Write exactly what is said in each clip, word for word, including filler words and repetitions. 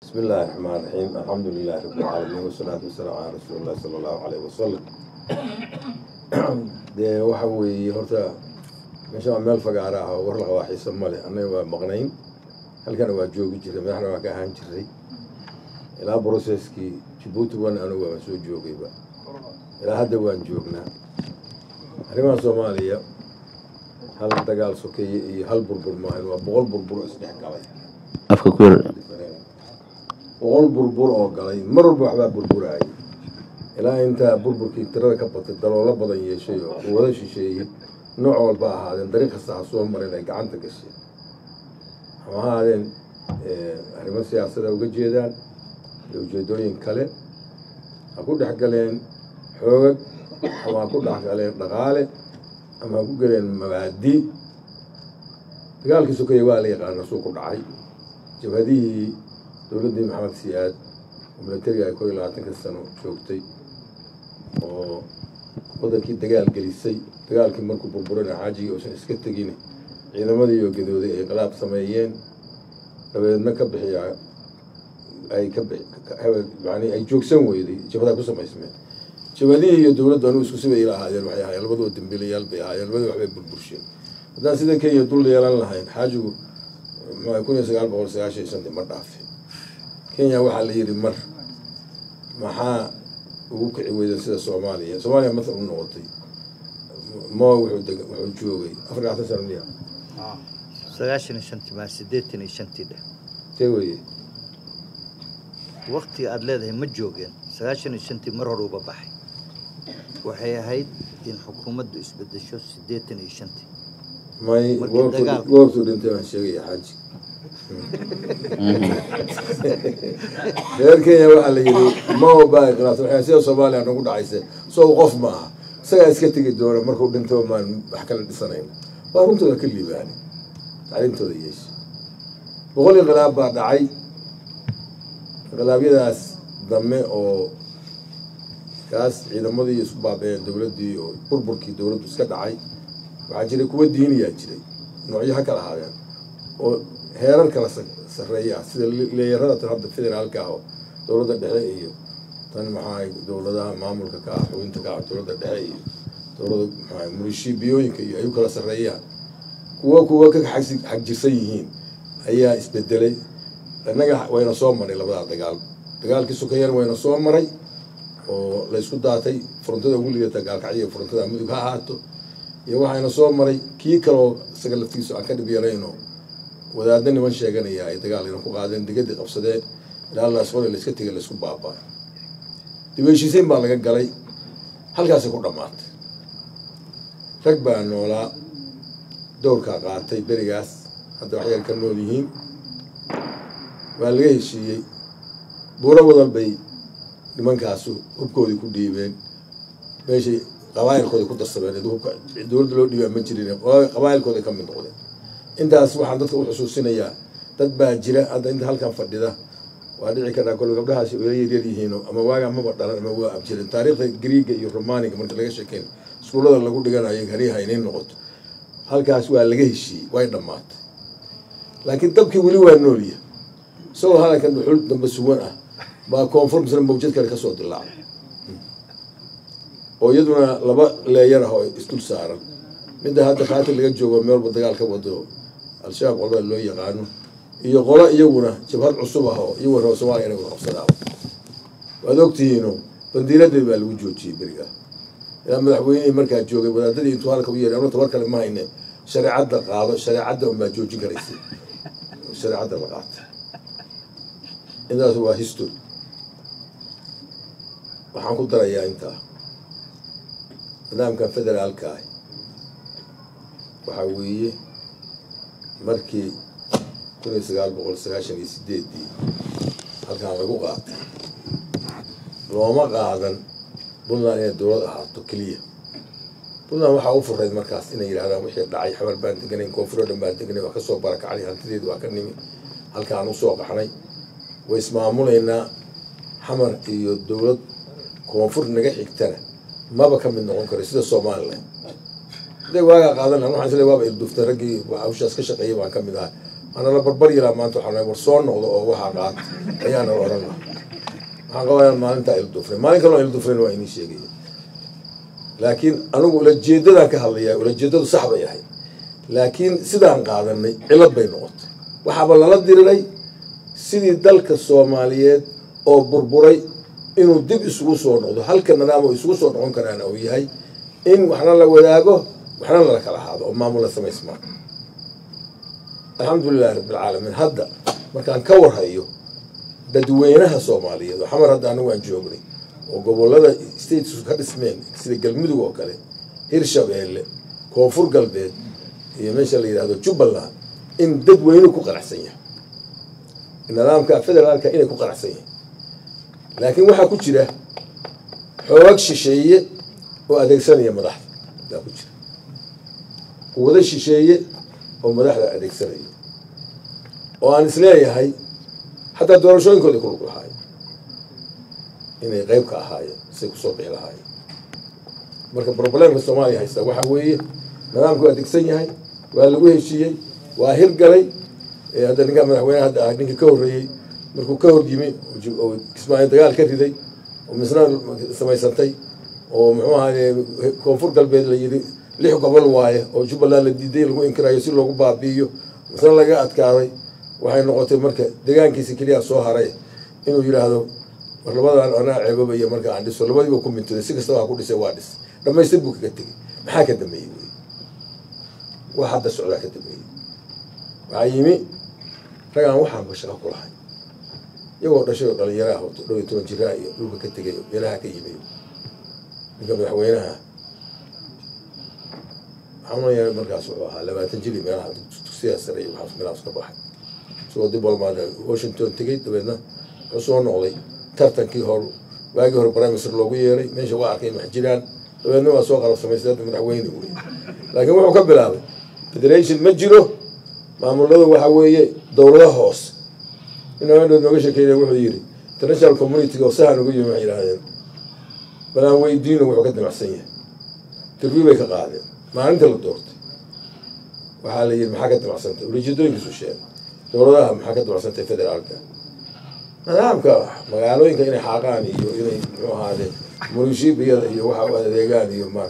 بسم الله الرحمن الرحيم الحمد لله رب العالمين والصلاة والسلام على رسول الله صلى الله عليه وسلم dee waxa weeye horta meesha meel fagaara ah war la waaxaysan male annaga waa maqnayn halkan waa joogi jiray madaxna waa ka ahaan jiray ilaa processkii Djibouti wan anigu waa soo joogayba ilaa hadda waan joognaa arrimaha Soomaaliya hal dagaal sokeeye iyo hal burbur maahan waa boqol burbur isdhex galay afka ku yar boqol burbur oo galay mar walba waxbaa burburay ilaa inta burburkii tirada ka batay daloola badan yeeshay oo wada shisheeyay nooc walba ahaadeen dariiq kasta soo maray ay gacanta gashay ama ahaadeen arrimo siyaasadda uga jeedaan iyo ujeedooyin kale ha ku dhex galeen xoog ama ku dhex galeen dhaqaale ama ku galeen mabaadi dagaalkii sokeeye waa la yaqaan soo ku dhacay jabhadihii dowladdii maxamed siyaad militariga ay koob iyo labaatanka sano joogtay oo wadankii dagaal gelisay dagaalkii markuu burburana xaajigii uusan iska tegin ciidamadii iyo gadooday ay qalaab sameeyeen dabeedna ka bixiya ay ka yani ay joogsan weyday jabhada ku samaysmeen jabhadihii iyo dowladda anu isku sibay lahaayeen waxay ahaayeen labadoo dambiilayaal bay ahaayeen labadii waxbay burbursheen haddaan sida Kenya dul yeelan lahayn xaajigu ma kun iyo sagaal boqol sagaashan iyo shan ma dhaafay Kenya waxaa la yiri mar maxaa ugu kici weydan sida Soomaaliya Soomaaliya ma u noqotay ma wuxuu wuxuu joogay Afrika sano miya sagaashan iyo shan ma siddeetan iyo shan tidhe teeway waqti aad leedahay ma joogeen sagaashan iyo shan mar hore uba baxay waxay ahayd in xukuumaddu isbedesho siddeetan iyo shan may goortu dhintay aan sheegay xaaji reer Kenya waxaa la yiri ma oo baa qiraas waxay sida Soomaaliya nagu dhacaysay soo qof ma aha isaga iska tagi doona markuu dhinto ma wax kala dhisanayn waa runtooda ka liibaan arintooda yeesh boqol qalaab baa dhacay qalaabyadaas dame oo kaas ciidamadii isku baabeen dawladdii oo burburkii dawladdu iska dhacay waxaa jiray kuwa diiniya jiray noocyaha kala ahaayeen oo heerar kala sareeya sida leeyarada hadda federaalka ah dawladda dhexe iyo tan maxay dawladaha maamulka ka xubinta ka dawladda dhexe iyo dawladda maxay munishiibiyooyinka iyo ay kala sareeyaan kuwa kuwa ka xag jirsan yihiin ayaa isbedelay annaga wayna soo maray labada dagaal dagaalkii sokeeyana wayna soo maray oo la isku daatay frontada ugu liidata gaalkacyo frontada mudug ha ahaato iyo waxayna soo maray kii kale oo isaga laftiisu aan ka dhib yarayno wadaadna niman sheeganaya ay dagaal inuu ku qaadeen digadi qabsadeen ilaa la soo la iska tagay la isku baabaa dibashiiseen baa laga galay halkaas ku dhamaatay rag baa noolaa dowrka qaatay berigaas hadda waxay ka nool yihiin waa laga heshiiyey buuro wadal bay nimankaasu hubkoodii ku dhiibeen meeshii qabaayilkooda ku darsadeen dowladda loo dhiibay ma jirin qabaayilkooda ka mid noqdeen intaas waxaan dadka u xusuusinayaa dad baa jira hadda inta halkan fadhida waa dhici karaa kol gabdhahaasi oo yar yihiin ama waaga maba dhalan ama waa abjirin taariikhda Greek iyo Romaaniga marka laga sheekeen iskuulada lagu dhiganayo hariyaha inay noqoto halkaas waa laga heshiiyey way dhamaatay laakiin dabkii wali waa nooliyay soo halkan dhuxul dambe suwan ah baa conform sana mawjad kale ka soo dilaacay oo iyaduna laba leeyar ah oo isdul saaran midda hadda qaati laga joogo meel dagaal ka wado al-shabaab qolada loo yaqaano iyo qola iyaguna jabhad cusub ah oo iyagu roo Soomaaliya inay qabsadaan waad ogtihiin bandiiradii baa lagu joojiyay beriga ila madaxweynaha markaa joogay wadaadadii intuu halka u yeeray ama tabar kale ma hayne shariicada qaado shariicada ma joojin karaysay shariicada la qaatay intaas waa history waxaan ku darayaa inta nidaamka federaalka ah waxa weeye markii kun iyo sagaal boqol sagaashan iyo sideed halkan lagu qaatay looma qaadan Puntland inay dowlad ahaato keliya Puntland waxaa u furay markaas inay yiraahdaan wixii dhacay xabar baan deganay koonfur dhan baan deganay wax ka soo barakacay hantideedu waa ka nimi halkaan u soo qaxnay way ismaamuleynaa xamar iyo dowlad koonfur naga xigtana maba ka mid noqon karo sida Soomaaliland de waaga qaadan waxaan isla waaba il dufta ragii hawshaas ka shaqeeyay waan ka mid ahaa أنا لا بربر إلى ما أنتو حنا ورصون أو وحقات أيانا ورنا حقا ما أنت الدفرين ما يكلون الدفرين وين شيء لكن أنا أقول الجدة ذاك هاللي ولا الجدة صحبة ياهي لكن سيدان قاعدني علب بينوت وحبل الله ديرلي سيدي دلك الصوماليات أو بربري إنه دب يسوسون وده هل كنا نامو يسوسون عن كنا وياهي إن وحنا لا وداقه وحنا لا كلا هذا وما مولا سما يسمع الحمد لله رب العالمين هذا مكان كور هيو dadweynaha Soomaaliyeed oo xamar hadda anagu aan joognay oo gobolada states ka dhismeen sida galmudug oo kale hirshabeelle koonfur galbeed iyo meesha la yiraahdo Jubbaland in dadweynuhu ku qaracsan yahay nidaamka federaalka inay ku qaracsan yahay laakiin waxa ku jira xoog shisheeye oo adeegsanaya madaxda ku jira wada shisheeye oo madaxda adeegsanaya oo aan isleeyahay حتى دورشون كل يكونوا كل هاي إني غيب كهاي سيكسر به لهاي مركب بروبلم في الصومالي هيستا وحوي نظام كوا دكسيني هاي وهالوجه شيء واهل قلي هذا نقام نحوي هذا نيجي كوري مركب كور جيمي أو اسمه أنت قال كذي ومثلا سماي سنتي ومعه هذا كونفور قلب اللي اللي هو قبل وايه أو شو بلا اللي دي اللي هو إنكر يصير له بابيو مثلا لقى أتكاري waxay noqotay marka deegaankiisa kaliya soo haray inuu yiraahdo labadaan ana ceebabaya marka aan dhiso labadiiba ku mintiday si kasta waxa ku dhisay waa dhis dhameystir buu kaga tagay maxaa ka dambeeyay waxa hadda socda ka dambeeyay waxa yimi ragaan waxaan bashara ku lahay iyagoo dhashay dhalinyaro ah oo dhow iyo toban jir ah iyo dhulka ka tagay meelaha ka yimid ninka madaxweynaha waxaan markaas wuxuu ahaa labaatan jir meelaha dugsiga sare iyo waxa meelahaas ka baxay ودي بالماده واشنطن تجي تبعنا حصون نقضي ترتن كي هور باقي هور برامج اللوجية ماشي واقع كي محجران تبعنا واسواق على السماسات من حوين يقولي لكن هو قبل هذا تدريش المتجره معمول له وحويه دولة هوس إنه عنده نوعش كذا وحديري تنشر الكوميونتي وسهل ويجي معي هذا بلا هو يدينه وحكتنا محسنية تربيه كقاعدة ما أنت اللي دورت وحاليا محكتنا محسنته وليجدون يسوشيان دولتها محكمة ورسالة فدرالك نعم كا مقالوين كإني حاقاني يو إني نوع هذا مريشي بيا يو واحد ديجان يو مارك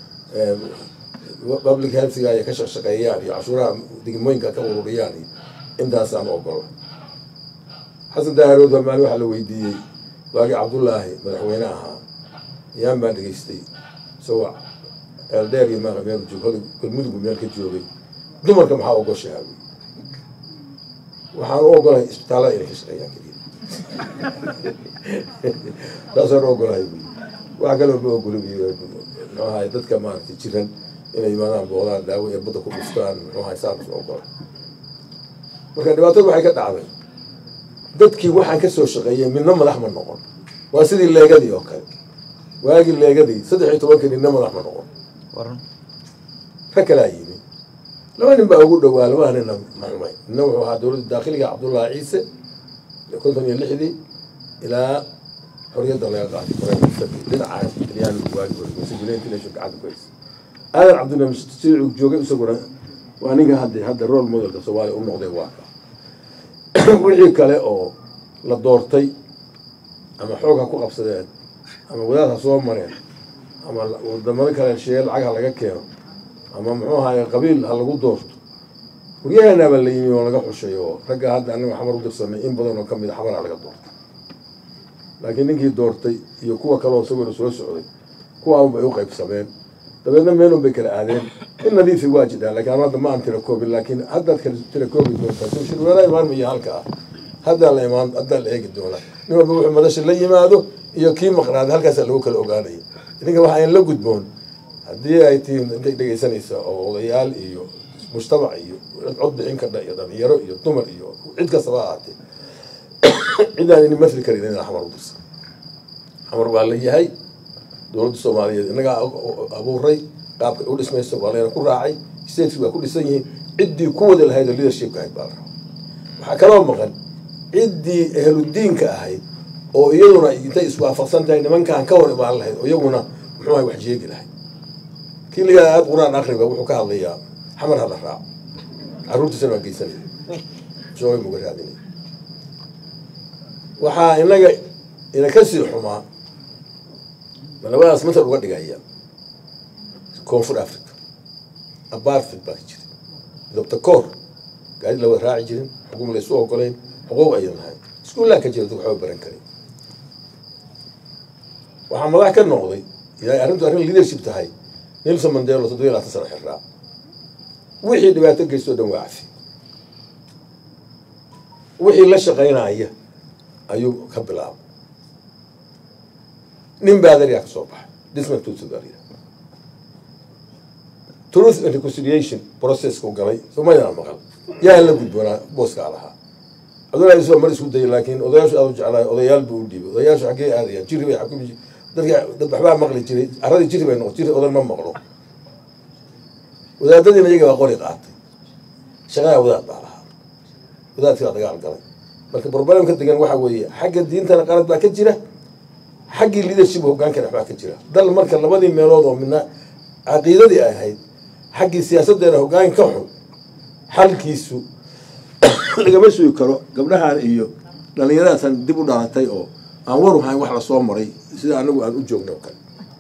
بابليك هيلث جاي كشخ شقياني عشورة دقيمين كتقولوا رياني إمتى سام أقوله حسن دهرود المالو حلو يدي باقي عبد الله مدحويناها يام بعد جيستي سواء الداري ما غير جو كل مدة بميل كتيوبي دمر كم حاول قش هذا waxaan u ogolahay isbitaalada inay ka shaqeeyaan kaliya taasaan u ogolahay wax kale ma ogoliyo noohay dadka maaragtay jiran inay yimaadaan boodaan daawo iyo badda ku dhuftaan noohay saan u ogolahay marka dhibaatadu waxay ka dhacday dadkii waxaan ka soo shaqeeyay midna madax ma noqon waa sidii leegadii oo kale waagii leegadii saddex iyo tobanka ninna madax ma noqon waran ka kala yimi لو أنا بقول دوال ما هنا معلومات نوع هذا دولة الداخلية عبد الله عيسى كنت من اللحدي إلى حرية الله قاعد للع يعني واجب مسجلين كل شيء قاعد كويس هذا عبد الله مش تصير جوجل سكرة وأنا هذا هذا الرول موديل ده سوالي أم نقضي واقع وحي كله أو للدورتي أما حوجها كوقف سداد أما ولادها صوم مريض أما ودمر كله الشيء العجلة لقى كيرو أما معها قبيل هالجود دورت ويانا باللي ولا قحوا شيء رجع هذا أنا محمر ودرسنا إن بدنا نكمل حمر على الدورت لكن نجي دورتي يكوا كلام سوى رسول السعودي كوا أو بيوقع في سبعين طب أنا منهم بكرة هذين إن ذي في واجد لكن أنا ما أنت ركوب لكن هذا تركوب دورت شو ولا يبان مية هالكا هذا الإيمان هذا اللي هيك الدولة نقول بروح مدرسة اللي يمادو يكيم مخرج هالكا سلوك الأوغاني إذا كوا حين لو جدبون هدي أيتين عندك دقيقة سنة أو عيال إيو مجتمع إيو عض إنك ده يضم يرو إيو تمر إيو عدك صباحاتي إذا إني مثل كريدين الحمر ودرس حمر بالله هاي دولة الصومالية إنك أبو ري قاب كل اسمه الصومالية كل راعي يستيقظ كل سنة عدي قوة الهيدا اللي الشيء كهيد بارها وحكلام مغن عدي أهل الدين كهيد أو يونا يتيسوا فصلت إن من كان كور بالله أو يونا محمي وحجيك الهيد كل هذا القرآن آخر بقول حكاه الله يا حمر هذا الراب عروت سنة قيسني shaqooyin uga raadinay waxaa inaga ina ka sii xumaa ma labadaas matal uga dhigaya koonfur africa apartheid baa jira midabta koor gaari la wada raaci jirin xukuum la isu ogolayn xuquuq ayan lahayn iskuullaa ka jira dad waxba baran karin waxaa madax ka noqday ilaa arrintu arrin leadership tahay Nelson Mandela toddoba iyo labaatan sano xirraa wixii dhibaato geystoo dhan waa cafi wixii la shaqaynaya ayuu ka bilaabay nin baadariyaa ka soo baxay Desmond Tutu baadariya truth and reconciliation process ku galay Soomaaliya maqal yaa la gudboonaa booska lahaa adoo soo mar isku day laakiin odayaashu aad jeclaa odayaal buu dhiibay odayaashu xagee aadayaan jiri way xukumi dadka dad waxba maqli jiray arradii jiri bay noqotay odan ma maqlo wadaadadina iyaga waa qori qaatay shaqada wadaad baa lahaa wadaadka dagaal galay marka problemka degan waxa weeye xagga diintana qalad baa ka jira xagga leadership hoggaanka waxba ka jira dal marka labadii meelood oo midna caqiidadii ay ahayd xagga siyaasaddeena hoggaanka xun xalkiisu lagama sugi karo gabdhahan iyo dhalinyaradaas dib u dhalatay oo aan war waxaan wax la soo maray sida anagu aan u joogno kale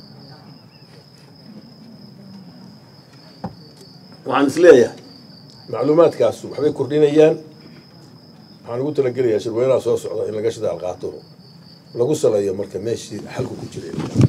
waxaan isleeyahay macluumaadkaas waxbay kordhinayaan waxaan ugu talagelayaa shirweynaha soo socda in laga shidaal qaato lagu saleeyo marka meeshii xalku ku jiray